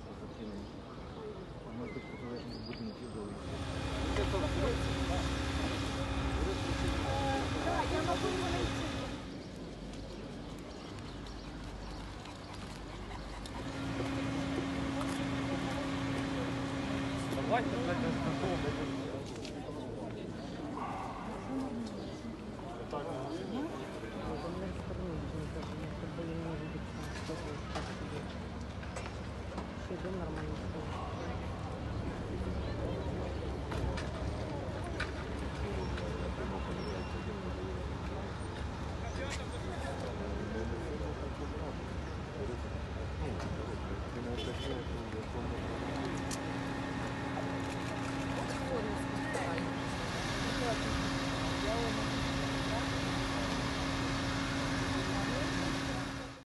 по картинам. А может быть, противоположные будинки были. Да, я могу его найти. Давайте, блядь, разнакомы. Нормально.